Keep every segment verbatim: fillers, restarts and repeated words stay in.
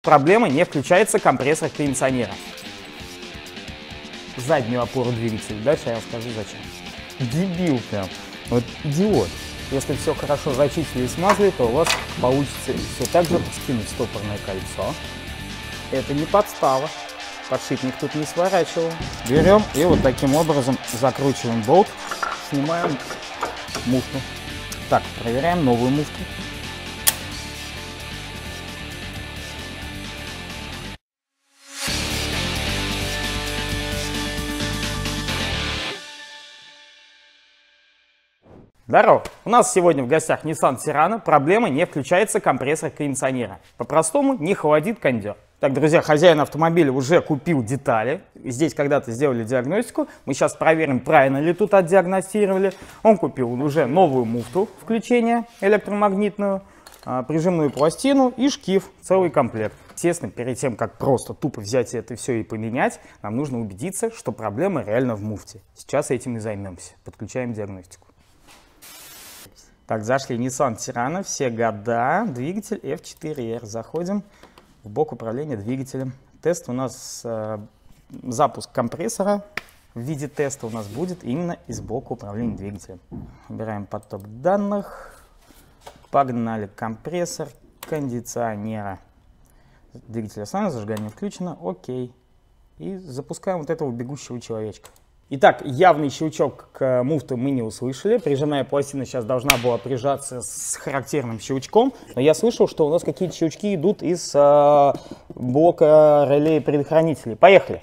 Проблема: не включается компрессор кондиционера. Заднюю опору двигателя. Дальше я расскажу зачем. Дебил прям. Вот идиот. Если все хорошо зачистили и смазали, то у вас получится все так же скинуть стопорное кольцо. Это не подстава. Подшипник тут не сворачивал. Берем и вот таким образом закручиваем болт. Снимаем муфту. Так, проверяем новую муфту. Здорово! У нас сегодня в гостях Nissan Terrano. Проблема: не включается компрессор кондиционера. По-простому, не холодит кондер. Так, друзья, хозяин автомобиля уже купил детали. Здесь когда-то сделали диагностику. Мы сейчас проверим, правильно ли тут отдиагностировали. Он купил уже новую муфту включения электромагнитную, прижимную пластину и шкив, целый комплект. Естественно, перед тем, как просто тупо взять это все и поменять, нам нужно убедиться, что проблема реально в муфте. Сейчас этим и займемся. Подключаем диагностику. Так, зашли Nissan Terrano, все года, двигатель эф четыре эр. Заходим в блок управления двигателем. Тест у нас, э, запуск компрессора в виде теста у нас будет именно из блока управления двигателем. Убираем поток данных. Погнали. Компрессор кондиционера. Двигатель остановлен, зажигание включено. Окей. И запускаем вот этого бегущего человечка. Итак, явный щелчок к муфте мы не услышали. Прижимная пластина сейчас должна была прижаться с характерным щелчком. Но я слышал, что у нас какие-то щелчки идут из э, блока реле предохранителей. Поехали.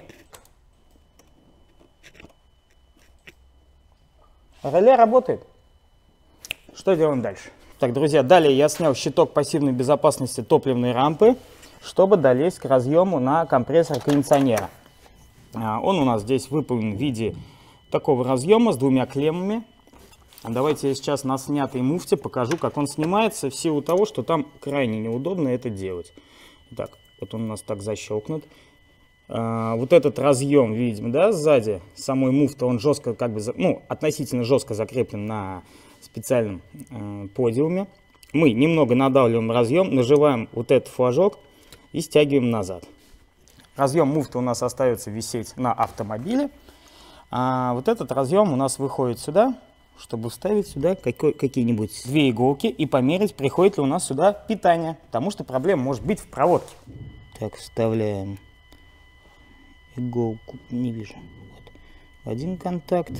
Реле работает. Что делаем дальше? Так, друзья, далее я снял щиток пассивной безопасности топливной рампы, чтобы долезть к разъему на компрессор кондиционера. Он у нас здесь выполнен в виде такого разъема с двумя клеммами. Давайте я сейчас на снятой муфте покажу, как он снимается, в силу того, что там крайне неудобно это делать. Так, вот он у нас так защелкнут. А, вот этот разъем, видим, да, сзади самой муфты, он жестко, как бы, ну, относительно жестко закреплен на специальном э, подиуме. Мы немного надавливаем разъем, нажимаем вот этот флажок и стягиваем назад. Разъем муфты у нас остается висеть на автомобиле. А вот этот разъем у нас выходит сюда, чтобы вставить сюда какие-нибудь две иголки и померить, приходит ли у нас сюда питание. Потому что проблема может быть в проводке. Так, вставляем иголку. Не вижу. Вот. Один контакт.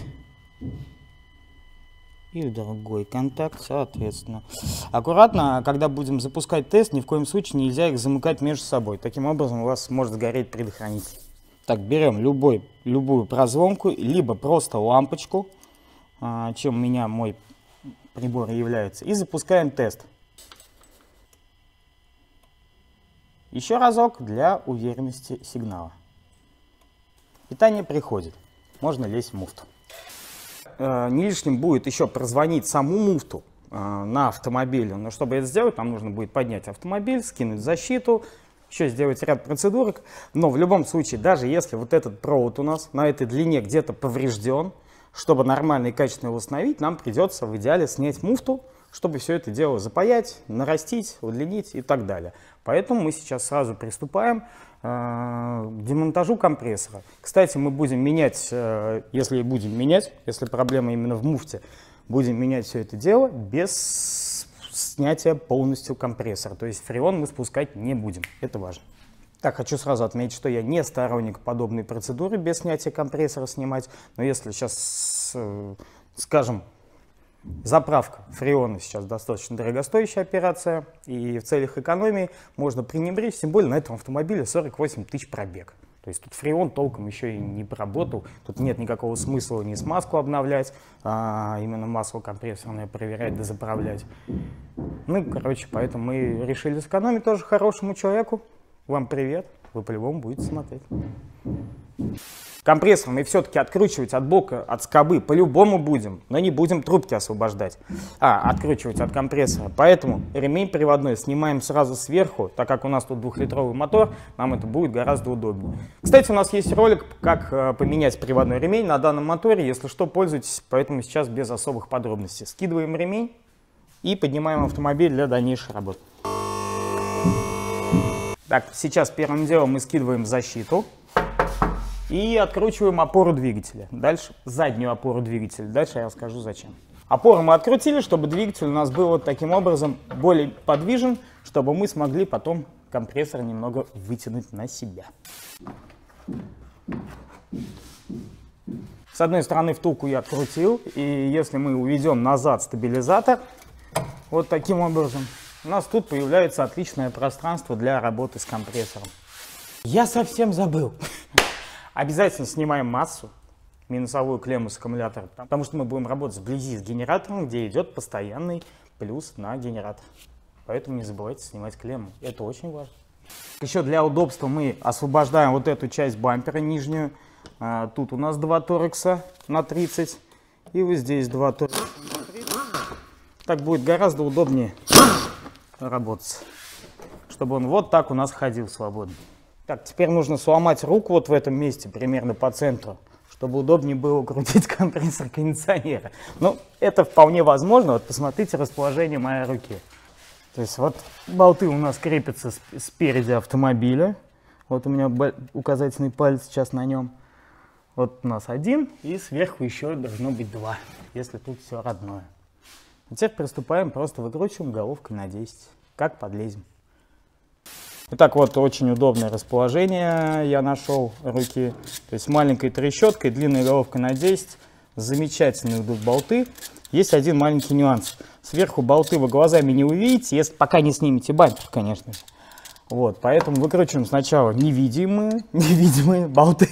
И в другой контакт, соответственно. Аккуратно, когда будем запускать тест, ни в коем случае нельзя их замыкать между собой. Таким образом у вас может сгореть предохранитель. Так, берем любой, любую прозвонку, либо просто лампочку, чем у меня мой прибор является, и запускаем тест. Еще разок для уверенности сигнала. Питание приходит. Можно лезть в муфту. Не лишним будет еще прозвонить саму муфту э, на автомобиле. Но чтобы это сделать, нам нужно будет поднять автомобиль, скинуть защиту, еще сделать ряд процедурок. Но в любом случае, даже если вот этот провод у нас на этой длине где-то поврежден, чтобы нормально и качественно его установить, нам придется в идеале снять муфту, чтобы все это дело запаять, нарастить, удлинить и так далее. Поэтому мы сейчас сразу приступаем к демонтажу компрессора. Кстати, мы будем менять, если будем менять, если проблема именно в муфте, будем менять все это дело без снятия полностью компрессора. То есть фреон мы спускать не будем. Это важно. Так, хочу сразу отметить, что я не сторонник подобной процедуры без снятия компрессора снимать. Но если сейчас, скажем, заправка фреона сейчас достаточно дорогостоящая операция, и в целях экономии можно пренебречь, тем более на этом автомобиле сорок восемь тысяч пробег. То есть тут фреон толком еще и не поработал, тут нет никакого смысла ни смазку обновлять, а именно масло компрессорное проверять да заправлять. Ну, короче, поэтому мы решили сэкономить тоже хорошему человеку. Вам привет, вы по-любому будете смотреть. Компрессор мы все-таки откручивать от блока, от скобы по-любому будем, но не будем трубки освобождать, а откручивать от компрессора. Поэтому ремень приводной снимаем сразу сверху, так как у нас тут двухлитровый мотор, нам это будет гораздо удобнее. Кстати, у нас есть ролик, как поменять приводной ремень на данном моторе, если что, пользуйтесь, поэтому сейчас без особых подробностей. Скидываем ремень и поднимаем автомобиль для дальнейшей работы. Так, сейчас первым делом мы скидываем защиту и откручиваем опору двигателя. Дальше заднюю опору двигателя. Дальше я расскажу зачем. Опору мы открутили, чтобы двигатель у нас был вот таким образом более подвижен, чтобы мы смогли потом компрессор немного вытянуть на себя. С одной стороны втулку я открутил, и если мы уведем назад стабилизатор, вот таким образом, у нас тут появляется отличное пространство для работы с компрессором. Я совсем забыл. Обязательно снимаем массу, минусовую клемму с аккумулятора, потому что мы будем работать вблизи с генератором, где идет постоянный плюс на генератор. Поэтому не забывайте снимать клемму, это очень важно. Еще для удобства мы освобождаем вот эту часть бампера нижнюю. А, тут у нас два торекса на тридцать, и вот здесь два торекса на тридцать. Так будет гораздо удобнее работать, чтобы он вот так у нас ходил свободно. Так, теперь нужно сломать руку вот в этом месте, примерно по центру, чтобы удобнее было крутить компрессор кондиционера. Но это вполне возможно. Вот посмотрите расположение моей руки. То есть вот болты у нас крепятся спереди автомобиля. Вот у меня указательный палец сейчас на нем. Вот у нас один, и сверху еще должно быть два, если тут все родное. А теперь приступаем, просто выкручиваем головкой на десять, как подлезем. Итак, вот очень удобное расположение я нашел руки. То есть маленькой трещоткой, длинной головкой на десять. Замечательные идут болты. Есть один маленький нюанс. Сверху болты вы глазами не увидите, если пока не снимете бампер, конечно же. Вот, поэтому выкручиваем сначала невидимые, невидимые болты.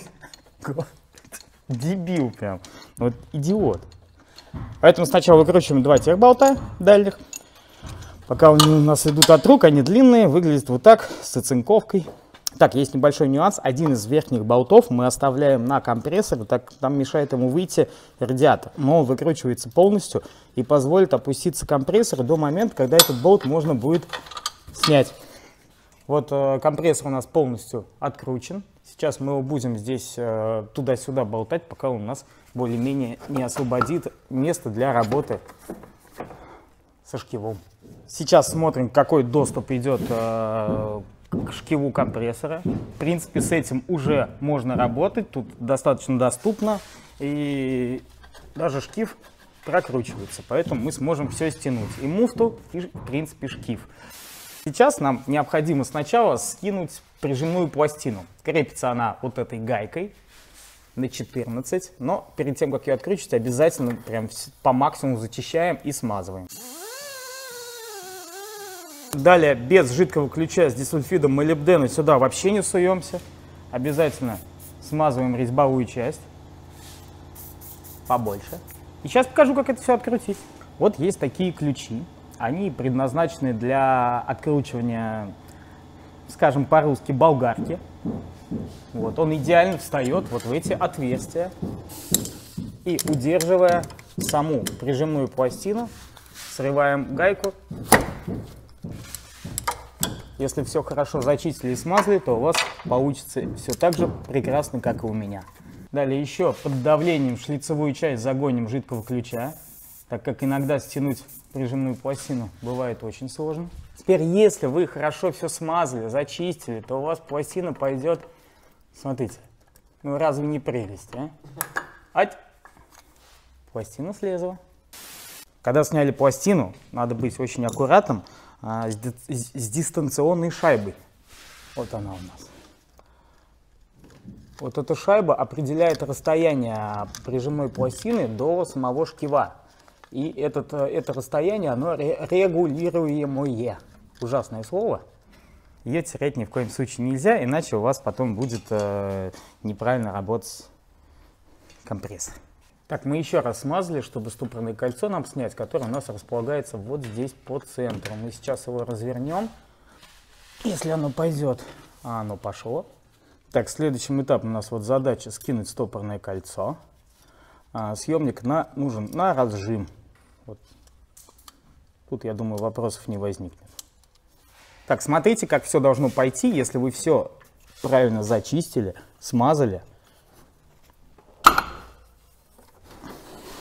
Дебил прям. Вот идиот. Поэтому сначала выкручиваем два тех болта дальних. Пока они у нас идут от рук, они длинные, выглядят вот так, с оцинковкой. Так, есть небольшой нюанс. Один из верхних болтов мы оставляем на компрессоре, так там мешает ему выйти радиатор. Но он выкручивается полностью и позволит опуститься компрессор до момента, когда этот болт можно будет снять. Вот э, компрессор у нас полностью откручен. Сейчас мы его будем здесь э, туда-сюда болтать, пока он у нас более-менее не освободит место для работы со шкивом. Сейчас смотрим, какой доступ идет э, к шкиву компрессора. В принципе, с этим уже можно работать, тут достаточно доступно, и даже шкив прокручивается, поэтому мы сможем все стянуть, и муфту, и, в принципе, шкив. Сейчас нам необходимо сначала скинуть прижимную пластину. Крепится она вот этой гайкой на четырнадцать, но перед тем, как ее откручивать, обязательно прям по максимуму зачищаем и смазываем. Далее без жидкого ключа с дисульфидом молибдена сюда вообще не суемся. Обязательно смазываем резьбовую часть побольше. И сейчас покажу, как это все открутить. Вот есть такие ключи. Они предназначены для откручивания, скажем по-русски, болгарки. Вот, он идеально встает вот в эти отверстия. И удерживая саму прижимную пластину, срываем гайку. Если все хорошо зачистили и смазали, то у вас получится все так же прекрасно, как и у меня. Далее еще под давлением в шлицевую часть загоним жидкого ключа, так как иногда стянуть прижимную пластину бывает очень сложно. Теперь, если вы хорошо все смазали, зачистили, то у вас пластина пойдет, смотрите, ну разве не прелесть, а? Ать! Пластина слезла. Когда сняли пластину, надо быть очень аккуратным а, с, с, с дистанционной шайбой. Вот она у нас. Вот эта шайба определяет расстояние прижимной пластины до самого шкива. И этот, это расстояние, оно регулируемое. Ужасное слово. Ее терять ни в коем случае нельзя, иначе у вас потом будет э, неправильно работать компрессор. Так, мы еще раз смазали, чтобы ступорное кольцо нам снять, которое у нас располагается вот здесь по центру. Мы сейчас его развернем, если оно пойдет. А оно пошло. Так, следующим этапом у нас вот задача скинуть стопорное кольцо. А, съемник на, нужен на разжим. Вот. Тут, я думаю, вопросов не возникнет. Так, смотрите, как все должно пойти, если вы все правильно зачистили, смазали.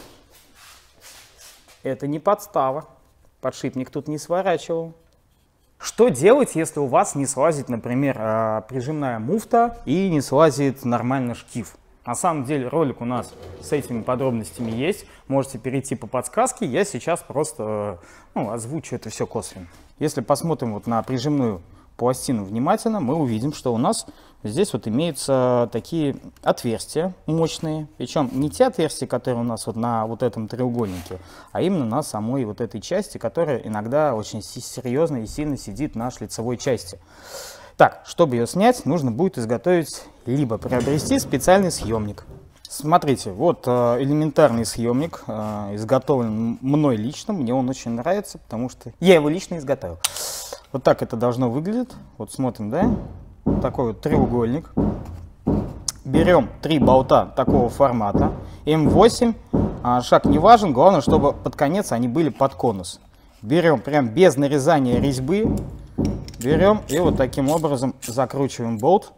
Это не подстава. Подшипник тут не сворачивал. Что делать, если у вас не слазит, например, прижимная муфта и не слазит нормально шкив? На самом деле ролик у нас с этими подробностями есть. Можете перейти по подсказке. Я сейчас просто ну, озвучу это все косвенно. Если посмотрим вот на прижимную пластину внимательно, мы увидим, что у нас здесь вот имеются такие отверстия мощные. Причем не те отверстия, которые у нас вот на вот этом треугольнике, а именно на самой вот этой части, которая иногда очень серьезно и сильно сидит на шлицевой части. Так, чтобы ее снять, нужно будет изготовить, либо приобрести специальный съемник. Смотрите, вот э, элементарный съемник, э, изготовлен мной лично, мне он очень нравится, потому что я его лично изготовил. Вот так это должно выглядеть. Вот смотрим, да? Такой вот треугольник. Берем три болта такого формата. эм восемь, э, шаг не важен, главное, чтобы под конец они были под конус. Берем прям без нарезания резьбы. Берем и вот таким образом закручиваем болт.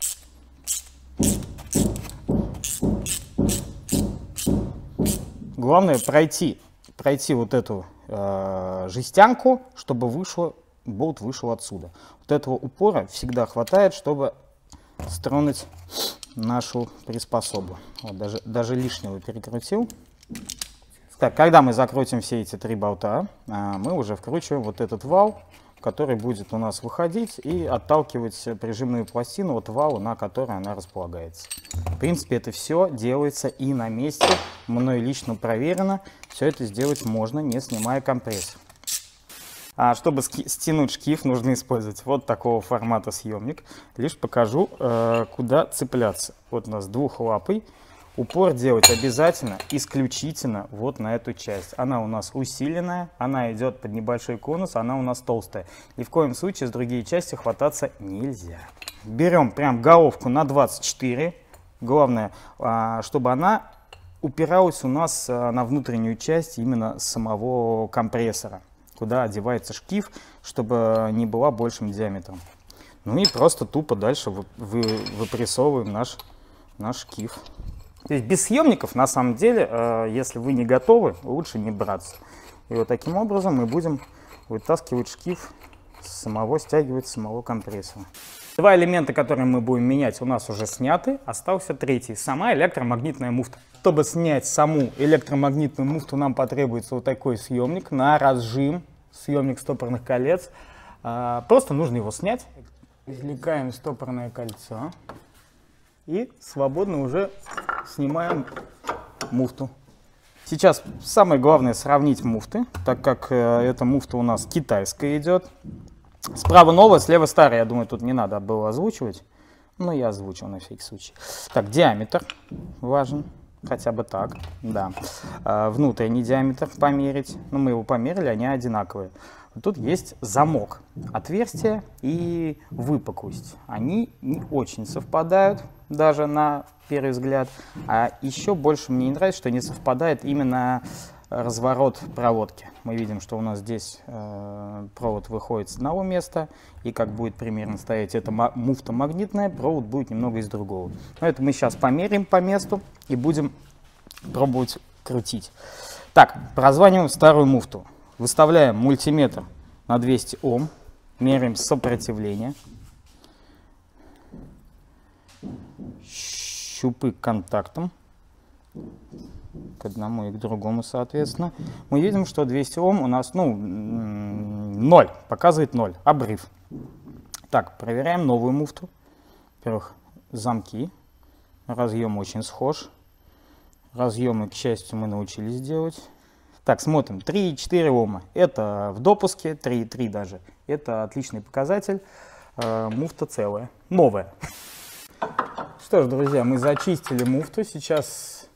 Главное пройти, пройти вот эту э, жестянку, чтобы вышло, болт вышел отсюда. Вот этого упора всегда хватает, чтобы стронуть нашу приспособу. Вот, даже, даже лишнего перекрутил. Так, когда мы закрутим все эти три болта, э, мы уже вкручиваем вот этот вал, который будет у нас выходить и отталкивать прижимную пластину от вала, на которой она располагается. В принципе, это все делается и на месте, мной лично проверено. Все это сделать можно, не снимая компрессор. А чтобы стянуть шкив, нужно использовать вот такого формата съемник. Лишь покажу, э, куда цепляться. Вот у нас двухлапый. Упор делать обязательно, исключительно вот на эту часть. Она у нас усиленная, она идет под небольшой конус, она у нас толстая. Ни в коем случае с другие части хвататься нельзя. Берем прям головку на двадцать четыре. Главное, чтобы она упиралась у нас на внутреннюю часть именно самого компрессора, куда одевается шкив, чтобы не была большим диаметром. Ну и просто тупо дальше выпрессовываем наш, наш шкив. То есть без съемников, на самом деле, э, если вы не готовы, лучше не браться. И вот таким образом мы будем вытаскивать шкив с самого, стягивать с самого компрессора. Два элемента, которые мы будем менять, у нас уже сняты. Остался третий, сама электромагнитная муфта. Чтобы снять саму электромагнитную муфту, нам потребуется вот такой съемник на разжим, съемник стопорных колец. Э, просто нужно его снять. Извлекаем стопорное кольцо и свободно уже снимаем муфту. Сейчас самое главное сравнить муфты, так как э, эта муфта у нас китайская идет. Справа новая, слева старая. Я думаю, тут не надо было озвучивать, но я озвучил на всякий случай. Так, диаметр важен, хотя бы так, да. Э, внутренний диаметр померить. Ну, мы его померили, они одинаковые. Тут есть замок, отверстие и выпуклость. Они не очень совпадают, даже на первый взгляд. А еще больше мне не нравится, что не совпадает именно разворот проводки. Мы видим, что у нас здесь э, провод выходит с одного места, и как будет примерно стоять эта муфта магнитная, провод будет немного из другого. Но это мы сейчас померяем по месту и будем пробовать крутить. Так, прозваниваем старую муфту. Выставляем мультиметр на двести ом, меряем сопротивление, щупы к контактам, к одному и к другому, соответственно. Мы видим, что двести ом у нас, ну, ноль, показывает ноль, обрыв. Так, проверяем новую муфту. Во-первых, замки, разъем очень схож, разъемы, к счастью, мы научились делать. Так, смотрим, три и четыре ома, это в допуске, три и три даже, это отличный показатель, э, муфта целая, новая. Что ж, друзья, мы зачистили муфту, сейчас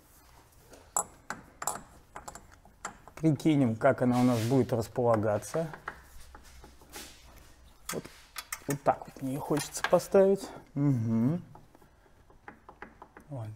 прикинем, как она у нас будет располагаться. Вот, вот так вот мне хочется поставить. Угу. Вот.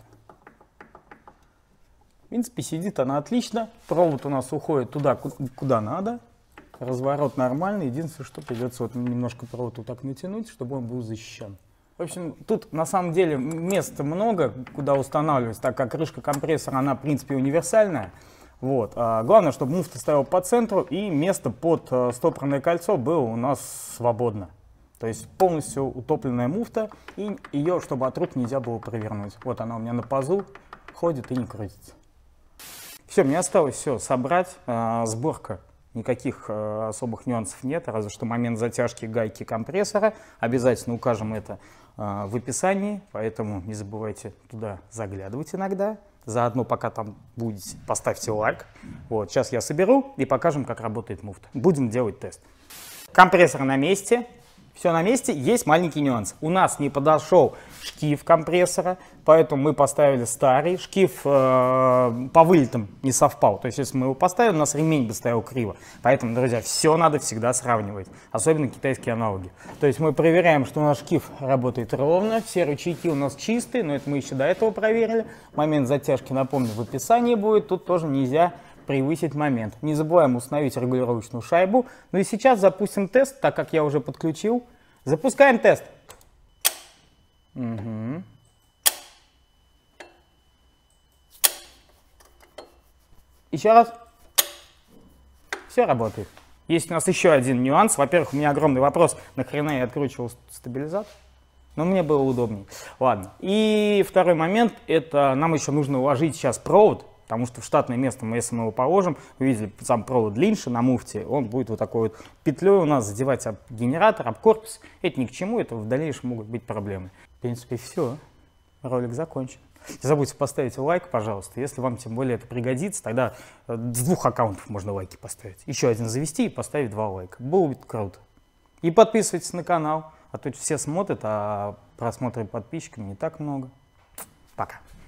В принципе, сидит она отлично. Провод у нас уходит туда, куда надо. Разворот нормальный. Единственное, что придется вот немножко провод вот так натянуть, чтобы он был защищен. В общем, тут на самом деле места много, куда устанавливать, так как крышка компрессора, она в принципе универсальная. Вот. А главное, чтобы муфта стояла по центру и место под стопорное кольцо было у нас свободно. То есть полностью утопленная муфта, и ее, чтобы от рук нельзя было провернуть. Вот она у меня на пазу ходит и не крутится. Все, мне осталось все собрать. А, сборка, никаких а, особых нюансов нет, разве что момент затяжки гайки компрессора. Обязательно укажем это а, в описании, поэтому не забывайте туда заглядывать иногда. Заодно, пока там будете, поставьте лайк. Вот, сейчас я соберу и покажем, как работает муфта. Будем делать тест. Компрессор на месте. Все на месте. Есть маленький нюанс. У нас не подошел шкив компрессора, поэтому мы поставили старый. Шкив э, по вылетам не совпал. То есть, если мы его поставили, у нас ремень бы стоял криво. Поэтому, друзья, все надо всегда сравнивать. Особенно китайские аналоги. То есть, мы проверяем, что наш шкив работает ровно. Все рычаги у нас чистые, но это мы еще до этого проверили. Момент затяжки, напомню, в описании будет. Тут тоже нельзя превысить момент. Не забываем установить регулировочную шайбу. Ну и сейчас запустим тест, так как я уже подключил. Запускаем тест. Угу. Еще раз. Все работает. Есть у нас еще один нюанс. Во-первых, у меня огромный вопрос, нахрена я откручивал стабилизатор. Но мне было удобнее. Ладно. И второй момент, это нам еще нужно уложить сейчас провод. Потому что в штатное место, мы, если мы его положим, вы видели, сам провод длиннее на муфте, он будет вот такой вот петлей у нас задевать об генератор, об корпус. Это ни к чему, это в дальнейшем могут быть проблемы. В принципе, все. Ролик закончен. Не забудьте поставить лайк, пожалуйста. Если вам тем более это пригодится, тогда с двух аккаунтов можно лайки поставить. Еще один завести и поставить два лайка. Было бы круто. И подписывайтесь на канал, а то все смотрят, а просмотры подписчиков не так много. Пока.